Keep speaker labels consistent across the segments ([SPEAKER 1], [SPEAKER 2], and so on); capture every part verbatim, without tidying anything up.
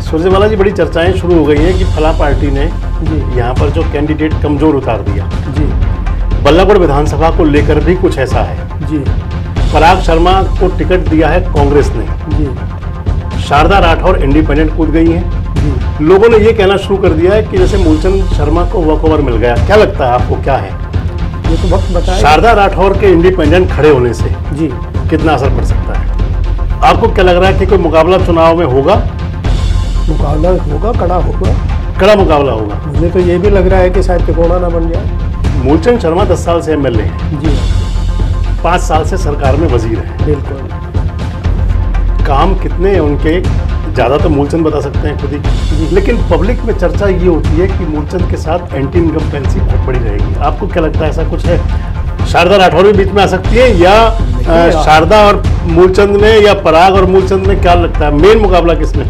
[SPEAKER 1] सुरजेवाला जी, बड़ी चर्चाएं शुरू हो गई हैं कि फला पार्टी ने यहाँ पर जो कैंडिडेट कमजोर उतार दिया जी। बल्लभगढ़ विधानसभा को लेकर भी कुछ ऐसा है जी। पराग शर्मा को टिकट दिया है कांग्रेस ने जी। शारदा राठौर इंडिपेंडेंट कूद गई हैं जी। लोगों ने ये कहना शुरू कर दिया है कि जैसे मूलचंद शर्मा को वॉकओवर मिल गया। क्या लगता है आपको, क्या है
[SPEAKER 2] ये तो वक्त बताएगा।
[SPEAKER 1] शारदा राठौर के इंडिपेंडेंट खड़े होने से जी कितना असर पड़ सकता है? आपको क्या लग रहा है कि कोई मुकाबला चुनाव में होगा?
[SPEAKER 2] मुकाबला होगा, कड़ा होगा,
[SPEAKER 1] कड़ा मुकाबला होगा।
[SPEAKER 2] मुझे तो ये भी लग रहा है कि शायद तिकोना ना बन जाए।
[SPEAKER 1] मूलचंद शर्मा दस साल से एमएलए हैं
[SPEAKER 2] जी,
[SPEAKER 1] पाँच साल से सरकार में वजीर हैं।
[SPEAKER 2] बिल्कुल।
[SPEAKER 1] काम कितने हैं उनके, ज़्यादा तो मूलचंद बता सकते हैं खुद ही, लेकिन पब्लिक में चर्चा ये होती है कि मूलचंद के साथ एंटी इनकम्पेंसी बहुत बड़ी रहेगी। आपको क्या लगता है, ऐसा कुछ है? शारदा राठौर भी बीच में आ सकती है या आ, शारदा और मूलचंद में, या पराग और मूलचंद में? क्या लगता है मेन मुकाबला किसमें?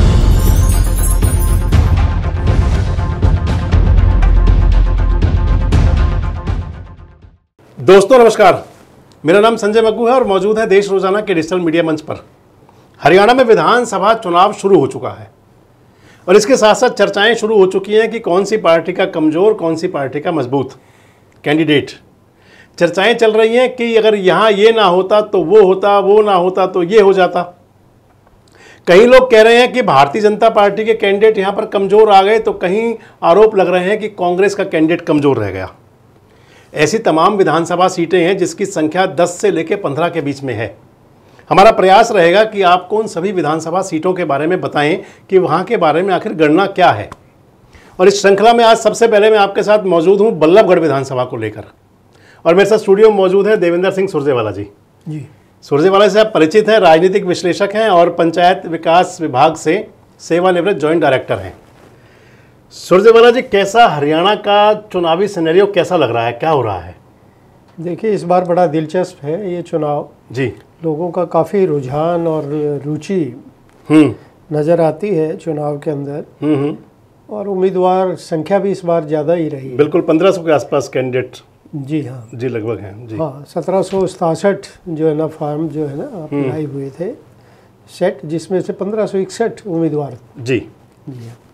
[SPEAKER 1] दोस्तों नमस्कार, मेरा नाम संजय मग्गू है और मौजूद है देश रोजाना के डिजिटल मीडिया मंच पर। हरियाणा में विधानसभा चुनाव शुरू हो चुका है और इसके साथ साथ चर्चाएं शुरू हो चुकी हैं कि कौन सी पार्टी का कमजोर, कौन सी पार्टी का मजबूत कैंडिडेट। चर्चाएं चल रही हैं कि अगर यहाँ ये ना होता तो वो होता, वो ना होता तो ये हो जाता। कई लोग कह रहे हैं कि भारतीय जनता पार्टी के कैंडिडेट यहाँ पर कमजोर आ गए, तो कहीं आरोप लग रहे हैं कि कांग्रेस का कैंडिडेट कमजोर रह गया। ऐसी तमाम विधानसभा सीटें हैं जिसकी संख्या दस से लेकर पंद्रह के बीच में है। हमारा प्रयास रहेगा कि आपको उन सभी विधानसभा सीटों के बारे में बताएं कि वहाँ के बारे में आखिर गणना क्या है। और इस श्रृंखला में आज सबसे पहले मैं आपके साथ मौजूद हूँ बल्लभगढ़ विधानसभा को लेकर, और मेरे साथ स्टूडियो में मौजूद है देवेंद्र सिंह सुरजेवाला जी जी सुरजेवाला से आप परिचित हैं, राजनीतिक विश्लेषक हैं और पंचायत विकास विभाग से सेवानिवृत्त जॉइंट डायरेक्टर हैं। सुरजेवाला जी, कैसा हरियाणा का चुनावी सिनेरियो कैसा लग रहा है, क्या हो रहा है?
[SPEAKER 2] देखिए, इस बार बड़ा दिलचस्प है ये चुनाव जी। लोगों का काफ़ी रुझान और रुचि नज़र आती है चुनाव के अंदर, और उम्मीदवार संख्या भी इस बार ज़्यादा ही रही।
[SPEAKER 1] बिल्कुल, पंद्रह सौ के आसपास कैंडिडेट
[SPEAKER 2] जी हाँ
[SPEAKER 1] जी लगभग हैं जी।
[SPEAKER 2] हाँ, सत्रह सौ सतासठ जो है ना फॉर्म जो है ना अप्लाई हुए थे सेट, जिसमें से पंद्रह सौ इकसठ उम्मीदवार जी जी हाँ।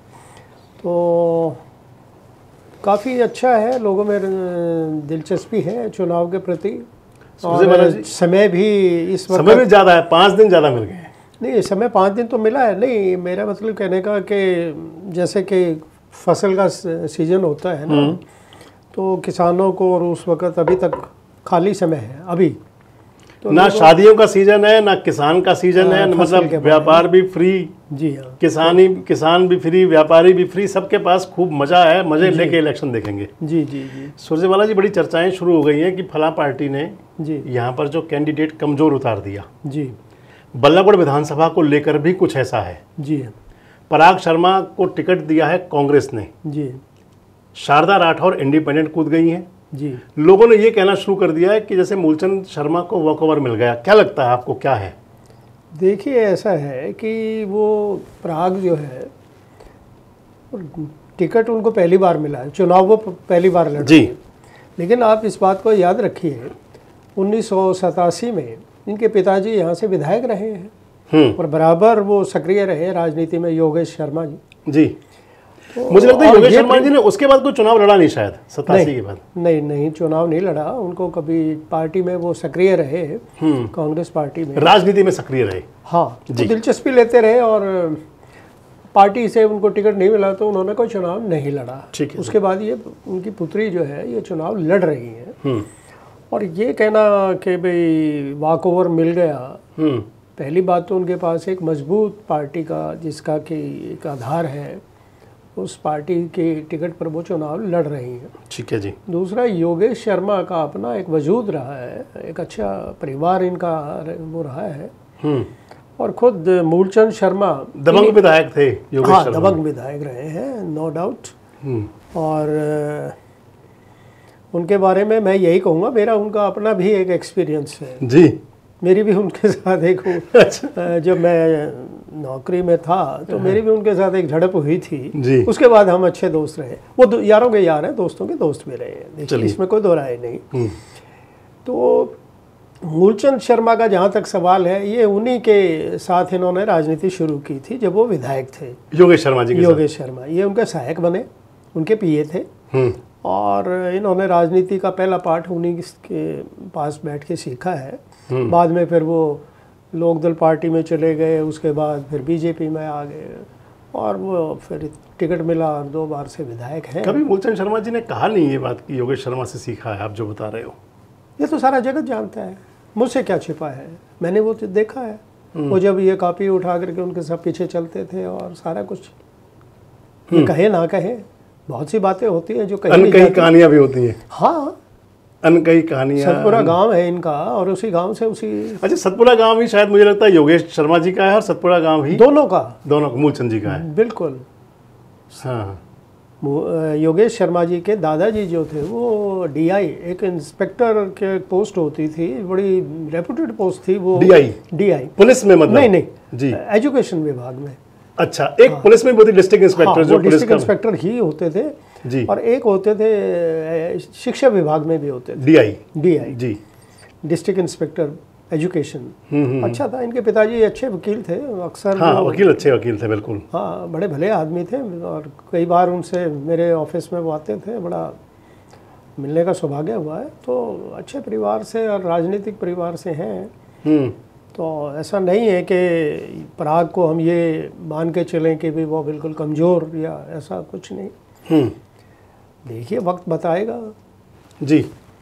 [SPEAKER 2] तो काफ़ी अच्छा है, लोगों में दिलचस्पी है चुनाव के प्रति, और समय भी इस वक्त
[SPEAKER 1] समय भी ज़्यादा है, पाँच दिन ज़्यादा मिल गए।
[SPEAKER 2] नहीं, समय पाँच दिन तो मिला है। नहीं, मेरा मतलब कहने का कि जैसे कि फसल का सीजन होता है ना, तो किसानों को और उस वक्त अभी तक खाली समय है अभी, तो
[SPEAKER 1] ना शादियों का सीजन है ना किसान का सीजन है, मतलब व्यापार भी फ्री जी हाँ, किसानी किसान भी फ्री, व्यापारी भी फ्री, सबके पास खूब मजा है, मजे लेके इलेक्शन देखेंगे जी जी जी सुरजेवाला जी, बड़ी चर्चाएं शुरू हो गई हैं कि फला पार्टी ने जी यहाँ पर जो कैंडिडेट कमजोर उतार दिया जी। बल्लभगढ़ विधानसभा को लेकर भी कुछ ऐसा है जी। पराग शर्मा को टिकट दिया है कांग्रेस ने जी। शारदा राठौर इंडिपेंडेंट कूद गई हैं जी। लोगों ने ये कहना शुरू कर दिया है कि जैसे मूलचंद शर्मा को वॉकओवर मिल गया। क्या लगता है आपको, क्या है?
[SPEAKER 2] देखिए, ऐसा है कि वो पराग जो है टिकट उनको पहली बार मिला है, चुनाव वो पहली बार लड़ जी। लेकिन आप इस बात को याद रखिए, उन्नीस सौ सतासी में इनके पिताजी यहाँ से विधायक रहे हैं और बराबर वो सक्रिय रहे राजनीति में, योगेश शर्मा जी जी।
[SPEAKER 1] तो मुझे लगता है योगेश शर्मा जी ने उसके बाद कोई चुनाव लड़ा नहीं, शायद सतासी के बाद।
[SPEAKER 2] नहीं नहीं, चुनाव नहीं लड़ा, उनको कभी पार्टी में वो सक्रिय रहे, कांग्रेस पार्टी में
[SPEAKER 1] राजनीति में सक्रिय रहे।
[SPEAKER 2] हाँ, तो दिलचस्पी लेते रहे, और पार्टी से उनको टिकट नहीं मिला तो उन्होंने कोई चुनाव नहीं लड़ा। ठीक है। उसके बाद ये उनकी पुत्री जो है ये चुनाव लड़ रही है, और ये कहना कि भाई वॉक ओवर मिल गया, पहली बात तो उनके पास एक मजबूत पार्टी का जिसका कि एक आधार है, उस पार्टी के टिकट पर वो चुनाव लड़ रही हैं। ठीक है जी। दूसरा, योगेश शर्मा का अपना एक वजूद रहा है, एक अच्छा परिवार इनका वो रहा है, और खुद मूलचंद शर्मा
[SPEAKER 1] दबंग विधायक थे। योगेश
[SPEAKER 2] हाँ, दबंग विधायक रहे हैं, नो डाउट। और उनके बारे में मैं यही कहूँगा, मेरा उनका अपना भी एक एक्सपीरियंस है जी। मेरी भी उनके साथ एक अच्छा। जब मैं नौकरी में था तो मेरी भी उनके साथ एक झड़प हुई थी जी। उसके बाद हम अच्छे दोस्त रहे, वो यारों के यार हैं, दोस्तों के दोस्त भी रहे हैं, इसमें कोई दो राय नहीं। तो मूलचंद शर्मा का जहाँ तक सवाल है, ये उन्हीं के साथ इन्होंने राजनीति शुरू की थी जब वो विधायक थे,
[SPEAKER 1] योगेश शर्मा जी के
[SPEAKER 2] योगेश शर्मा। ये उनके सहायक बने, उनके पीए थे, और इन्होंने राजनीति का पहला पाठ उन्हीं के पास बैठ के सीखा है। बाद में फिर वो लोकदल पार्टी में चले गए, उसके बाद फिर बीजेपी में आ गए, और वो फिर टिकट मिला और दो बार से विधायक हैं।
[SPEAKER 1] कभी मूलचंद शर्मा जी ने कहा नहीं ये बात कि योगेश शर्मा से सीखा है, आप जो बता रहे हो?
[SPEAKER 2] ये तो सारा जगत जानता है, मुझसे क्या छिपा है, मैंने वो देखा है। वो जब ये कॉपी उठा करके उनके सब पीछे चलते थे और सारा कुछ, ये कहे ना कहे, बहुत सी बातें होती हैं जो कहीं
[SPEAKER 1] कई कहानियां भी होती हैं।
[SPEAKER 2] हाँ,
[SPEAKER 1] अनकही कहानियां।
[SPEAKER 2] सतपुरा गांव है इनका, और उसी गांव से उसी
[SPEAKER 1] अच्छा, सतपुरा गांव ही शायद मुझे लगता है योगेश शर्मा जी का है और सतपुरा गांव ही
[SPEAKER 2] दोनों का
[SPEAKER 1] दोनों मूलचंद जी का है।
[SPEAKER 2] बिल्कुल।
[SPEAKER 1] हाँ,
[SPEAKER 2] योगेश शर्मा जी के दादाजी जो थे वो डीआई, एक इंस्पेक्टर के पोस्ट होती थी, बड़ी रेपुटेड पोस्ट थी वो।
[SPEAKER 1] डीआई
[SPEAKER 2] डीआई
[SPEAKER 1] पुलिस में? मतलब
[SPEAKER 2] नहीं नहीं
[SPEAKER 1] जी,
[SPEAKER 2] एजुकेशन विभाग में।
[SPEAKER 1] अच्छा, एक हाँ, पुलिस में भी डिस्ट्रिक्ट इंस्पेक्टर, हाँ,
[SPEAKER 2] जो डिस्ट्रिक्ट इंस्पेक्टर ही होते थे
[SPEAKER 1] जी,
[SPEAKER 2] और एक होते थे शिक्षा विभाग में भी होते थे,
[SPEAKER 1] DI
[SPEAKER 2] DI
[SPEAKER 1] ji,
[SPEAKER 2] district inspector education. अच्छा था, इनके पिताजी अच्छे वकील थे, अक्सर
[SPEAKER 1] हाँ, वकील अच्छे वकील थे, बिल्कुल।
[SPEAKER 2] हाँ, बड़े भले आदमी थे, और कई बार उनसे मेरे ऑफिस में वो आते थे, बड़ा मिलने का सौभाग्य हुआ है। तो अच्छे परिवार से और राजनीतिक परिवार से हैं, तो ऐसा नहीं है कि पराग को हम ये मान के चलें कि भी वो बिल्कुल कमज़ोर, या ऐसा कुछ नहीं। देखिए, वक्त बताएगा
[SPEAKER 1] जी,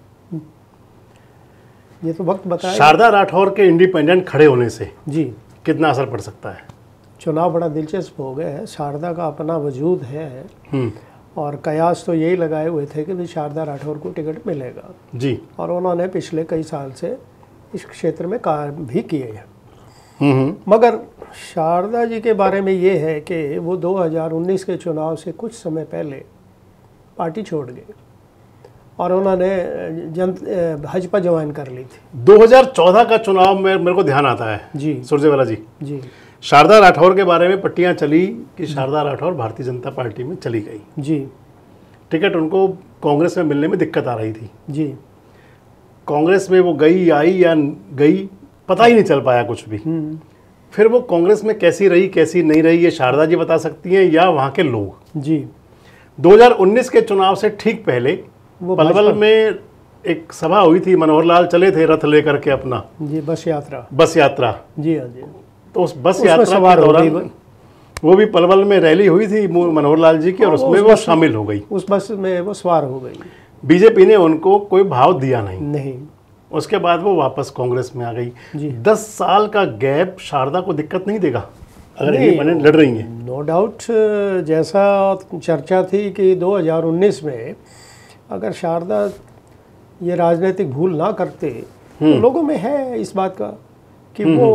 [SPEAKER 2] ये तो वक्त बताएगा।
[SPEAKER 1] शारदा राठौर के इंडिपेंडेंट खड़े होने से
[SPEAKER 2] जी
[SPEAKER 1] कितना असर पड़ सकता है?
[SPEAKER 2] चुनाव बड़ा दिलचस्प हो गया है, शारदा का अपना वजूद है, और कयास तो यही लगाए हुए थे कि भी शारदा राठौर को टिकट मिलेगा
[SPEAKER 1] जी,
[SPEAKER 2] और उन्होंने पिछले कई साल से इस क्षेत्र में काम भी किए हैं। मगर शारदा जी के बारे में ये है कि वो दो हज़ार उन्नीस के चुनाव से कुछ समय पहले पार्टी छोड़ गए और उन्होंने जन भाजपा ज्वाइन कर ली थी।
[SPEAKER 1] दो हज़ार चौदह का चुनाव में मेरे को ध्यान आता है
[SPEAKER 2] जी,
[SPEAKER 1] सुरजेवाला जी
[SPEAKER 2] जी,
[SPEAKER 1] शारदा राठौर के बारे में पट्टियां चली कि शारदा राठौर भारतीय जनता पार्टी में चली गई
[SPEAKER 2] जी,
[SPEAKER 1] टिकट उनको कांग्रेस में मिलने में दिक्कत आ रही थी
[SPEAKER 2] जी,
[SPEAKER 1] कांग्रेस में वो गई आई या गई पता ही नहीं चल पाया कुछ भी। फिर वो कांग्रेस में कैसी रही कैसी नहीं रही ये शारदा जी बता सकती हैं या वहाँ के लोग?
[SPEAKER 2] जी,
[SPEAKER 1] दो हज़ार उन्नीस के चुनाव से ठीक पहले पलवल में एक सभा हुई थी, मनोहर लाल चले थे रथ लेकर के अपना,
[SPEAKER 2] जी, बस यात्रा
[SPEAKER 1] बस यात्रा
[SPEAKER 2] जी, हाँ जी,
[SPEAKER 1] तो उस बस यात्रा के दौरान वो भी पलवल में रैली हुई थी मनोहर लाल जी की और उसमें वो शामिल हो गई,
[SPEAKER 2] उस बस में वो सवार हो गई।
[SPEAKER 1] बीजेपी ने उनको कोई भाव दिया नहीं
[SPEAKER 2] नहीं
[SPEAKER 1] उसके बाद वो वापस कांग्रेस में आ गई। दस साल का गैप शारदा को दिक्कत नहीं देगा अगर इंडिपेंडेंट लड़ रही हैं?
[SPEAKER 2] नो डाउट, जैसा चर्चा थी कि दो हज़ार उन्नीस में अगर शारदा ये राजनीतिक भूल ना करते तो लोगों में है इस बात का कि वो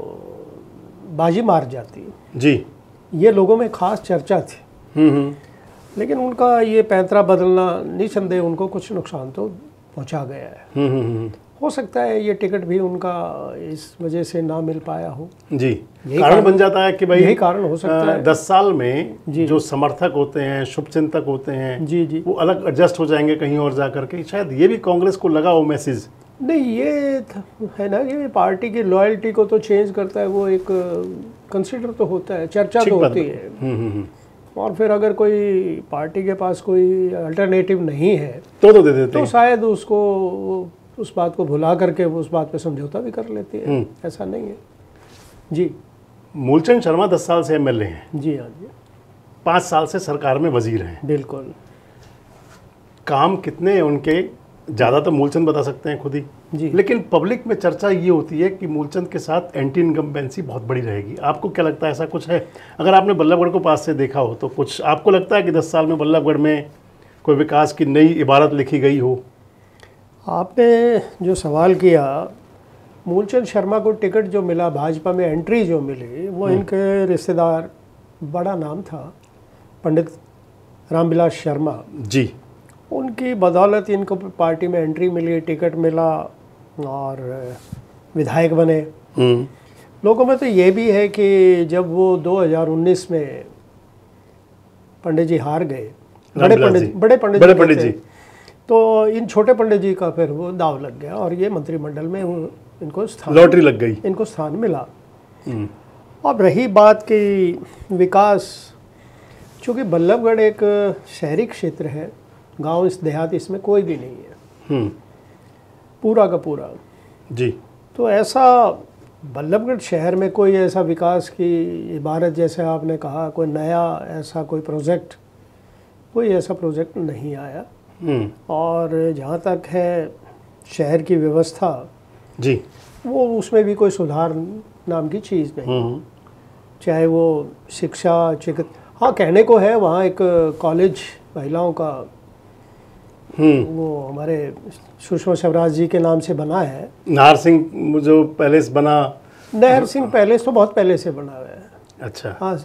[SPEAKER 2] बाजी मार जाती
[SPEAKER 1] जी, ये
[SPEAKER 2] लोगों में खास चर्चा थी। लेकिन उनका ये पैंतरा बदलना निसंदेह उनको कुछ नुकसान तो पहुंचा गया है। हो सकता है ये टिकट भी उनका इस वजह से ना मिल पाया हो
[SPEAKER 1] जी, कारण बन जाता है कि भाई
[SPEAKER 2] यही कारण हो सकता है।
[SPEAKER 1] दस साल में जो समर्थक होते हैं, शुभचिंतक होते हैं
[SPEAKER 2] जी जी,
[SPEAKER 1] वो अलग एडजस्ट हो जाएंगे कहीं और जा करके, शायद ये भी कांग्रेस को लगा वो मैसेज।
[SPEAKER 2] नहीं, ये है ना कि पार्टी की लॉयल्टी को तो चेंज करता है, वो एक कंसिडर तो होता है, चर्चा तो होती है। और फिर अगर कोई पार्टी के पास कोई अल्टरनेटिव नहीं है
[SPEAKER 1] तो तो दे देते
[SPEAKER 2] तो शायद उसको उस बात को भुला करके वो उस बात पे समझौता भी कर लेती है, ऐसा नहीं है जी।
[SPEAKER 1] मूलचंद शर्मा दस साल से एमएलए हैं
[SPEAKER 2] जी, हाँ जी,
[SPEAKER 1] पाँच साल से सरकार में वजीर हैं।
[SPEAKER 2] बिल्कुल।
[SPEAKER 1] काम कितने हैं उनके ज़्यादा तो मूलचंद बता सकते हैं खुद ही
[SPEAKER 2] जी,
[SPEAKER 1] लेकिन पब्लिक में चर्चा ये होती है कि मूलचंद के साथ एंटी इनकम्बेंसी बहुत बड़ी रहेगी। आपको क्या लगता है, ऐसा कुछ है? अगर आपने बल्लभगढ़ को पास से देखा हो तो कुछ आपको लगता है कि दस साल में बल्लभगढ़ में कोई विकास की नई इबारत लिखी गई हो?
[SPEAKER 2] आपने जो सवाल किया, मूलचंद शर्मा को टिकट जो मिला, भाजपा में एंट्री जो मिली, वो इनके रिश्तेदार, बड़ा नाम था पंडित रामविलास शर्मा
[SPEAKER 1] जी,
[SPEAKER 2] उनकी बदौलत इनको पार्टी में एंट्री मिली, टिकट मिला और विधायक बने। लोगों में तो ये भी है कि जब वो दो हज़ार उन्नीस में पंडित जी हार गए, बड़े पंडित बड़े पंडित
[SPEAKER 1] बड़े पंडित जी,
[SPEAKER 2] तो इन छोटे पंडित जी का फिर वो दाव लग गया और ये मंत्रिमंडल में वो इनको स्थान,
[SPEAKER 1] लॉटरी लग गई,
[SPEAKER 2] इनको स्थान मिला। अब रही बात की विकास, चूँकि बल्लभगढ़ एक शहरी क्षेत्र है, गांव इस देहात इसमें कोई भी नहीं है पूरा का पूरा
[SPEAKER 1] जी।
[SPEAKER 2] तो ऐसा बल्लभगढ़ शहर में कोई ऐसा विकास की इबारत, जैसे आपने कहा, कोई नया ऐसा कोई प्रोजेक्ट, कोई ऐसा प्रोजेक्ट नहीं आया। और जहाँ तक है शहर की व्यवस्था
[SPEAKER 1] जी,
[SPEAKER 2] वो उसमें भी कोई सुधार नाम की चीज़ नहीं, चाहे वो शिक्षा, चिकित्सा, हाँ कहने को है वहाँ एक कॉलेज महिलाओं का वो हमारे सुषमा स्वराज जी के नाम से बना है,
[SPEAKER 1] नाहर सिंह जो पैलेस बना,
[SPEAKER 2] नाहर सिंह पैलेस तो बहुत पहले से बना हुआ है।
[SPEAKER 1] अच्छा,
[SPEAKER 2] हाँ,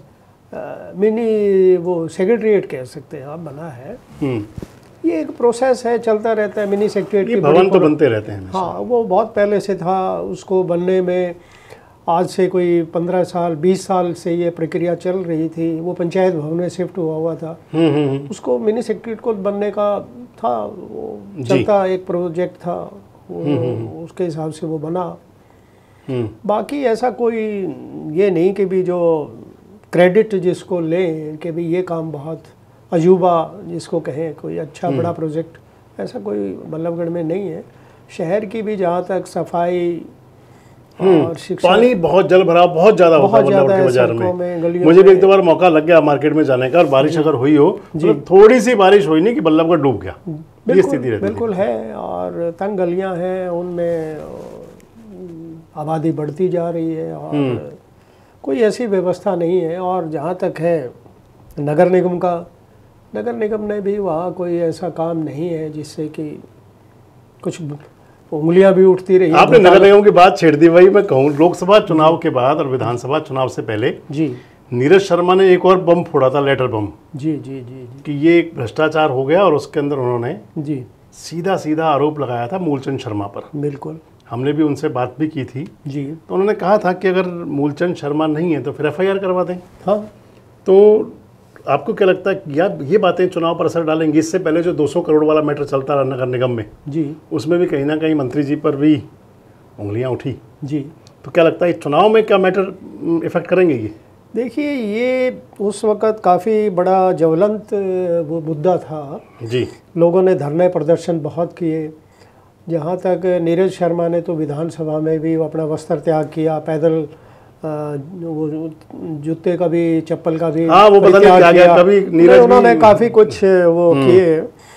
[SPEAKER 2] मिनी वो सेक्रेटरीट कह सकते हैं आप, बना है। ये एक प्रोसेस है, चलता रहता है। मिनी सेक्रेटरीट
[SPEAKER 1] के भवन तो बनते रहते हैं।
[SPEAKER 2] हाँ, वो बहुत पहले से था, उसको बनने में आज से कोई पंद्रह साल बीस साल से ये प्रक्रिया चल रही थी। वो पंचायत भवन में शिफ्ट हुआ हुआ था, उसको मिनी सेक्रेटरीट को बनने का था, वो चलता एक प्रोजेक्ट था, वो उसके हिसाब से वो बना। बाकी ऐसा कोई ये नहीं कि भी जो क्रेडिट जिसको लें कि भी ये काम बहुत अजूबा जिसको कहें, कोई अच्छा बड़ा प्रोजेक्ट ऐसा कोई बल्लभगढ़ में नहीं है। शहर की भी जहाँ तक सफाई और शिक्षा,
[SPEAKER 1] पानी बहुत जल भराव बहुत ज्यादा होता है बल्लभगढ़ के बाजार में, में मुझे भी एक दो बार मौका लग गया मार्केट में जाने का, और बारिश अगर हुई हो तो थोड़ी सी बारिश हुई नहीं कि बल्लभगढ़ डूब गया, ये स्थिति रहती है।
[SPEAKER 2] बिल्कुल है, और तंग गलियां हैं, उनमें आबादी बढ़ती जा रही है और कोई ऐसी व्यवस्था नहीं है। और जहाँ तक है नगर निगम का, नगर निगम ने भी वहाँ कोई ऐसा काम नहीं है जिससे कि कुछ उंगलियां भी उठती रही।
[SPEAKER 1] आपने नगर निगम की बात छेड़ दी, वही मैं कहूँ, लोकसभा चुनाव के बाद और विधानसभा चुनाव से पहले
[SPEAKER 2] जी
[SPEAKER 1] नीरज शर्मा ने एक और बम फोड़ा था, लेटर बम,
[SPEAKER 2] जी जी जी
[SPEAKER 1] कि ये एक भ्रष्टाचार हो गया, और उसके अंदर उन्होंने
[SPEAKER 2] जी
[SPEAKER 1] सीधा सीधा आरोप लगाया था मूलचंद शर्मा पर।
[SPEAKER 2] बिल्कुल,
[SPEAKER 1] हमने भी उनसे बात भी की थी
[SPEAKER 2] जी,
[SPEAKER 1] तो उन्होंने कहा था कि अगर मूलचंद शर्मा नहीं है तो फिर एफ आई आर करवा दें।
[SPEAKER 2] हाँ,
[SPEAKER 1] तो आपको क्या लगता है कि यार ये बातें चुनाव पर असर डालेंगी? इससे पहले जो दो सौ करोड़ वाला मैटर चलता रहा नगर निगम में
[SPEAKER 2] जी,
[SPEAKER 1] उसमें भी कहीं ना कहीं मंत्री जी पर भी उंगलियां उठी
[SPEAKER 2] जी,
[SPEAKER 1] तो क्या लगता है चुनाव में क्या मैटर इफेक्ट करेंगे ये?
[SPEAKER 2] देखिए, ये उस वक़्त काफ़ी बड़ा ज्वलंत वो मुद्दा था
[SPEAKER 1] जी,
[SPEAKER 2] लोगों ने धरने प्रदर्शन बहुत किए। जहाँ तक नीरज शर्मा ने तो विधानसभा में भी अपना वस्त्र त्याग किया, पैदल वो जूते का भी, चप्पल का भी,
[SPEAKER 1] हाँ, वो पता नहीं क्या गया, कभी नीरज
[SPEAKER 2] उन्होंने काफ़ी कुछ वो किए।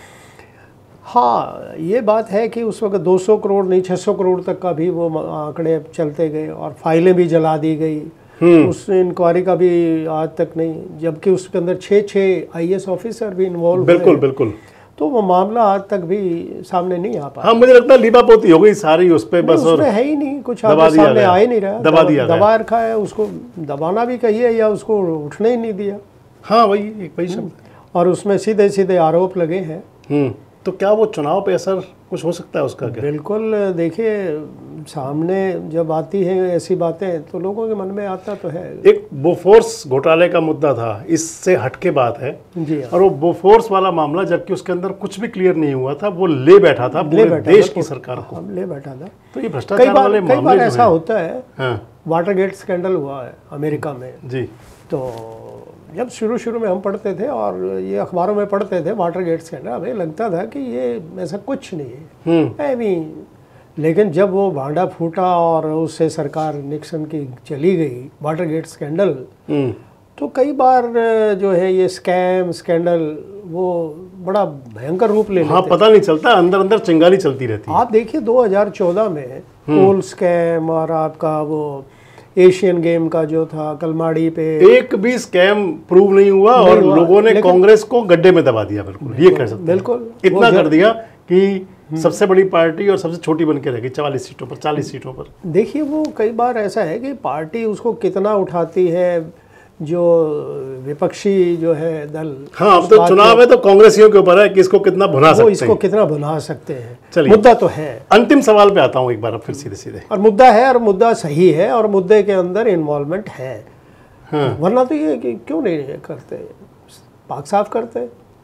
[SPEAKER 2] हाँ, ये बात है कि उस वक्त दो सौ करोड़ नहीं छह सौ करोड़ तक का भी वो आंकड़े चलते गए और फाइलें भी जला दी गई। उस इंक्वायरी का भी आज तक नहीं, जबकि उसके अंदर छः छः आई ए एस ऑफिसर भी इन्वॉल्व।
[SPEAKER 1] बिल्कुल बिल्कुल,
[SPEAKER 2] तो वो मामला आज तक भी सामने नहीं आ पाया।
[SPEAKER 1] हाँ, मुझे लगता है लीपापोती हो गई सारी उस पे, बस
[SPEAKER 2] उसमें है ही नहीं कुछ, सामने आ ही नहीं रहा,
[SPEAKER 1] दबा दिया,
[SPEAKER 2] दबा रखा है उसको, दबाना भी कहिए या उसको उठने ही नहीं दिया।
[SPEAKER 1] हाँ, वही एक वही शब्द,
[SPEAKER 2] और उसमें सीधे सीधे आरोप लगे हैं।
[SPEAKER 1] तो क्या वो चुनाव पे असर कुछ हो सकता है उसका क्या?
[SPEAKER 2] बिल्कुल, देखिए सामने जब आती है ऐसी बातें तो लोगों के मन में आता तो है।
[SPEAKER 1] एक बोफोर्स घोटाले का मुद्दा था, इससे हटके बात है
[SPEAKER 2] जी,
[SPEAKER 1] और वो बोफोर्स वाला मामला जबकि उसके अंदर कुछ भी क्लियर नहीं हुआ था, वो ले बैठा था पूरे देश की सरकार को,
[SPEAKER 2] ले बैठा था।
[SPEAKER 1] तो ये भ्रष्टाचार वाले
[SPEAKER 2] मामले, कई बार ऐसा होता है।
[SPEAKER 1] हाँ,
[SPEAKER 2] वाटरगेट स्कैंडल हुआ है अमेरिका में
[SPEAKER 1] जी,
[SPEAKER 2] तो जब शुरू शुरू में हम पढ़ते थे और ये अखबारों में पढ़ते थे वाटरगेट स्कैंडल, हमें लगता था कि ये ऐसा कुछ नहीं है ऐवी, लेकिन जब वो भांडा फूटा और उससे सरकार निक्सन की चली गई, वाटरगेट स्कैंडल, तो कई बार जो है ये स्कैम स्कैंडल वो बड़ा भयंकर रूप ले लेते।
[SPEAKER 1] हाँ, पता नहीं चलता, अंदर अंदर चिंगारी चलती रहती है।
[SPEAKER 2] आप देखिए दो हज़ार चौदह में कोल स्कैम और आपका वो एशियन गेम का जो था कलमाड़ी पे, एक
[SPEAKER 1] भी स्कैम प्रूव नहीं हुआ और लोगों ने कांग्रेस को गड्ढे में दबा दिया। बिल्कुल, ये कह सकते हैं,
[SPEAKER 2] बिल्कुल
[SPEAKER 1] इतना कर दिया कि सबसे बड़ी पार्टी और सबसे छोटी बन के रह गई चवालीस सीटों पर, चालीस सीटों पर।
[SPEAKER 2] देखिए, वो कई बार ऐसा है कि पार्टी उसको कितना उठाती है, जो विपक्षी जो है दल।
[SPEAKER 1] हाँ, अब तो चुनाव है तो कांग्रेसियों के ऊपर है कि इसको कितना भुना सकते हैं,
[SPEAKER 2] इसको कितना भुना सकते हैं।
[SPEAKER 1] चलिए,
[SPEAKER 2] मुद्दा तो है।
[SPEAKER 1] अंतिम सवाल पे आता हूँ एक बार अब फिर सीधे सीधे,
[SPEAKER 2] और मुद्दा है और मुद्दा सही है और मुद्दे के अंदर इन्वॉल्वमेंट है।
[SPEAKER 1] हाँ,
[SPEAKER 2] वरना तो ये कि क्यों नहीं करते, पाक साफ करते।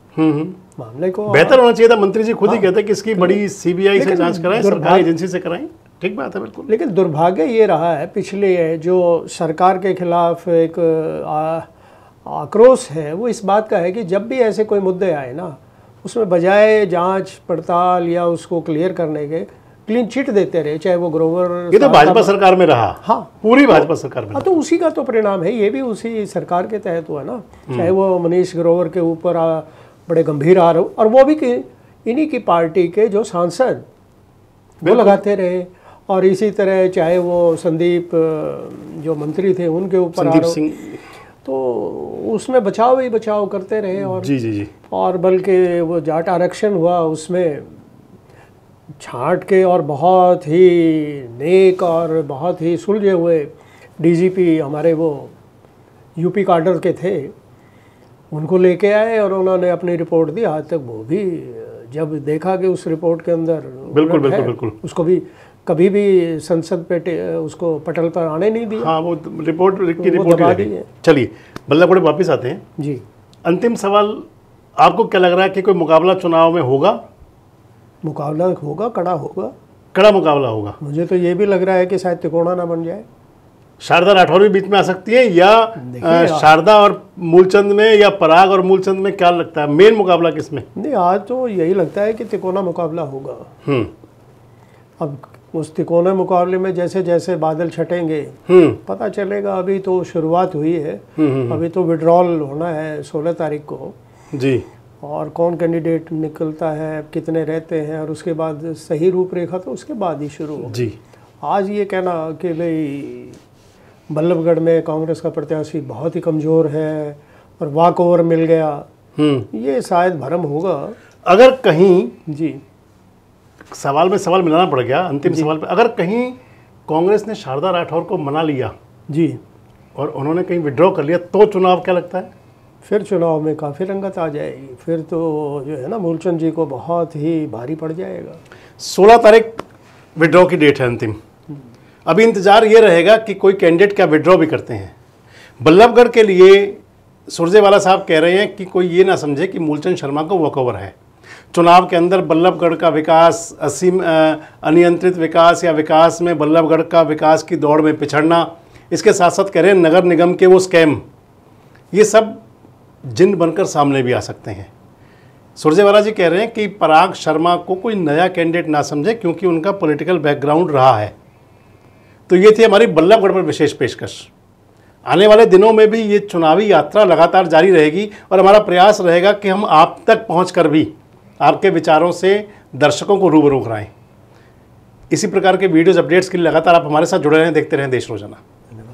[SPEAKER 2] मामले को
[SPEAKER 1] बेहतर होना चाहिए था। मंत्री जी खुद ही कहते हैं कि इसकी बड़ी सीबीआई से जांच कराएं, सरकारी एजेंसी से कराएं। ठीक बात है, बिल्कुल।
[SPEAKER 2] लेकिन दुर्भाग्य ये रहा है, पिछले जो सरकार के खिलाफ एक आक्रोश है वो इस बात का है कि जब भी ऐसे कोई मुद्दे आए ना, उसमें बजाय जांच पड़ताल या उसको क्लियर करने के क्लीन चिट देते रहे, चाहे वो ग्रोवर।
[SPEAKER 1] ये तो भाजपा सरकार में रहा।
[SPEAKER 2] हाँ,
[SPEAKER 1] पूरी भाजपा सरकार में।
[SPEAKER 2] हाँ, तो उसी का तो परिणाम है, ये भी उसी सरकार के तहत हुआ ना। चाहे वो मनीष ग्रोवर के ऊपर बड़े गंभीर आरोप, और वो भी कि इन्हीं की पार्टी के जो सांसद वो लगाते रहे, और इसी तरह चाहे वो संदीप जो मंत्री थे उनके ऊपर आरोप, तो उसमें बचाव ही बचाव करते रहे। और
[SPEAKER 1] जी जी जी
[SPEAKER 2] और बल्कि वो जाट आरक्षण हुआ, उसमें छांट के और बहुत ही नेक और बहुत ही सुलझे हुए डीजीपी हमारे वो यूपी काडर के थे, उनको लेके आए और उन्होंने अपनी रिपोर्ट दी। आज तक वो भी जब देखा कि उस रिपोर्ट के अंदर
[SPEAKER 1] बिल्कुल बिल्कुल बिल्कुल
[SPEAKER 2] उसको भी कभी भी संसद पे उसको पटल पर आने नहीं दिया।
[SPEAKER 1] हाँ, वो रिपोर्ट की रिपोर्ट ही। चलिए बल्लभगढ़ वापस आते हैं
[SPEAKER 2] जी।
[SPEAKER 1] अंतिम सवाल, आपको क्या लग रहा है कि कोई मुकाबला चुनाव में होगा?
[SPEAKER 2] मुकाबला होगा, कड़ा होगा,
[SPEAKER 1] कड़ा मुकाबला होगा।
[SPEAKER 2] मुझे तो ये भी लग रहा है कि शायद तिकोना ना बन जाए।
[SPEAKER 1] शारदा राठौर भी बीच में आ सकती है, या शारदा और मूलचंद में, या पराग और मूलचंद में? क्या लगता है मेन मुकाबला किसमें?
[SPEAKER 2] नहीं, आज तो यही लगता है कि तिकोना मुकाबला होगा।
[SPEAKER 1] हम्म
[SPEAKER 2] अब उस तिकोना मुकाबले में जैसे जैसे बादल छटेंगे पता चलेगा। अभी तो शुरुआत हुई है, अभी तो विड्रॉल होना है सोलह तारीख को जी, और कौन कैंडिडेट निकलता है, कितने रहते हैं, और उसके बाद सही रूपरेखा तो उसके बाद ही शुरू हो जी। आज ये कहना कि भाई बल्लभगढ़ में कांग्रेस का प्रत्याशी बहुत ही कमज़ोर है और वॉक ओवर मिल गया, ये शायद भ्रम होगा।
[SPEAKER 1] अगर कहीं
[SPEAKER 2] जी
[SPEAKER 1] सवाल में सवाल मिलाना पड़ गया अंतिम सवाल पे, अगर कहीं कांग्रेस ने शारदा राठौर को मना लिया
[SPEAKER 2] जी
[SPEAKER 1] और उन्होंने कहीं विड्रॉ कर लिया, तो चुनाव क्या लगता है?
[SPEAKER 2] फिर चुनाव में काफ़ी रंगत आ जाएगी। फिर तो जो है ना मूलचंद जी को बहुत ही भारी पड़ जाएगा।
[SPEAKER 1] सोलह तारीख विड्रॉ की डेट है अंतिम। अभी इंतजार ये रहेगा कि कोई कैंडिडेट क्या विड्रॉ भी करते हैं। बल्लभगढ़ के लिए सुरजेवाला साहब कह रहे हैं कि कोई ये ना समझे कि मूलचंद शर्मा को वॉकओवर है। चुनाव के अंदर बल्लभगढ़ का विकास, असीम अनियंत्रित विकास या विकास में बल्लभगढ़ का विकास की दौड़ में पिछड़ना, इसके साथ साथ कह रहे हैं नगर निगम के वो स्कैम, ये सब जिन बनकर सामने भी आ सकते हैं। सुरजेवाला जी कह रहे हैं कि पराग शर्मा को कोई नया कैंडिडेट ना समझे क्योंकि उनका पॉलिटिकल बैकग्राउंड रहा है। तो ये थी हमारी बल्लभगढ़ पर विशेष पेशकश। आने वाले दिनों में भी ये चुनावी यात्रा लगातार जारी रहेगी और हमारा प्रयास रहेगा कि हम आप तक पहुंचकर भी आपके विचारों से दर्शकों को रूबरू कराएं। इसी प्रकार के वीडियोज़ अपडेट्स के लिए लगातार आप हमारे साथ जुड़े रहें, देखते रहें देश रोजाना।